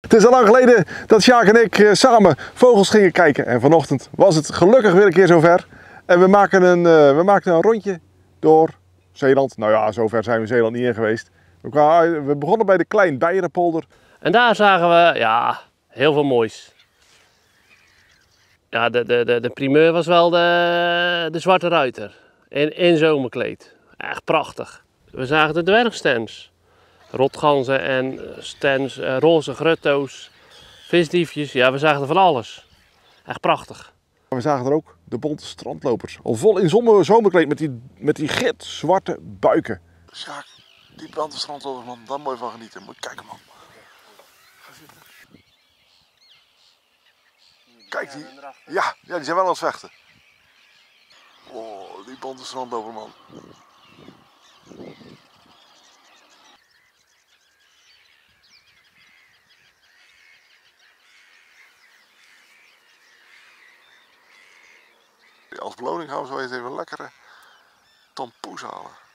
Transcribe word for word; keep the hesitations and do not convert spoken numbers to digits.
Het is al lang geleden dat Sjaak en ik uh, samen vogels gingen kijken. En vanochtend was het gelukkig weer een keer zover. En we maken een, uh, we maakten een rondje door Zeeland. Nou ja, zover zijn we Zeeland niet in geweest. We, kwamen, we begonnen bij de Klein Beierenpolder. En daar zagen we, ja, heel veel moois. Ja, de, de, de, de primeur was wel de, de zwarte ruiter. In, in zomerkleed. Echt prachtig. We zagen de dwergstens. Rotganzen en stens, roze grutto's, visdiefjes. Ja, we zagen er van alles. Echt prachtig. We zagen er ook de bonte strandlopers. Al vol in zomer, zomerkleed met die, met die gitzwarte buiken. Sjaak, die bonte strandlopers, man, daar mooi van genieten. Moet je kijken, man. Ga zitten. Kijk, die, ja, ja, die zijn wel aan het vechten. Oh, die bonte strandloper, man. Als beloning gaan we zo eens even een lekkere tompoes halen.